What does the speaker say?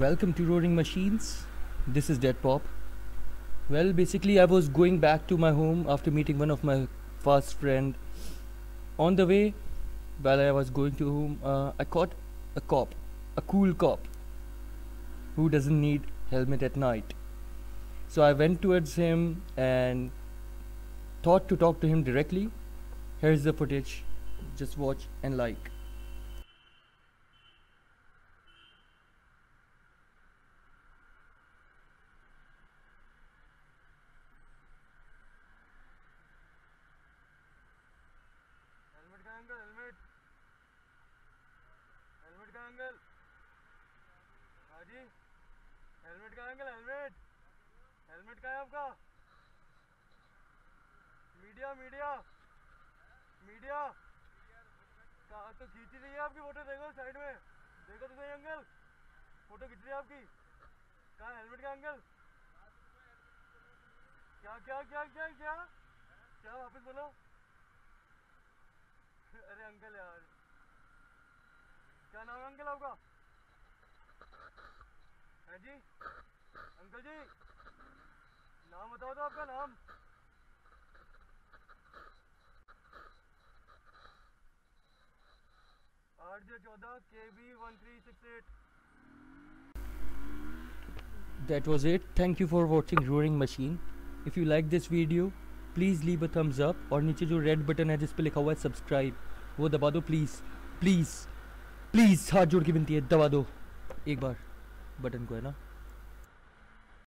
Welcome to Roaring Machines. This is Dead Pop. Well, basically I was going back to my home after meeting one of my fast friend. On the way, while I was going to home, I caught a cop, a cool cop, who doesn't need helmet at night. So I went towards him and thought to talk to him directly. Here's the footage. Just watch and like. Helmet का angle helmet का angle हाँ जी helmet का angle helmet का है आपका media media media कहाँ तो खींच रही है आपकी फोटो देखो साइड में देखो तो सही एंगल फोटो खींच रही है आपकी कहाँ हेलमेट का एंगल क्या क्या क्या क्या क्या क्या वापस बोलो अरे अंकल यार क्या नाम है अंकल आपका है जी अंकल जी नाम बताओ तो आपका नाम RJ14 KB1368 That was it. Thank you for watching Roaring Machine. If you like this video, please leave a thumbs up और नीचे जो रेड बटन है जिस पे लिखा हुआ है सब्सक्राइब वो दबा दो प्लीज़ प्लीज़ प्लीज़ हाथ जोड़ के विनती है दबा दो एक बार बटन को है ना।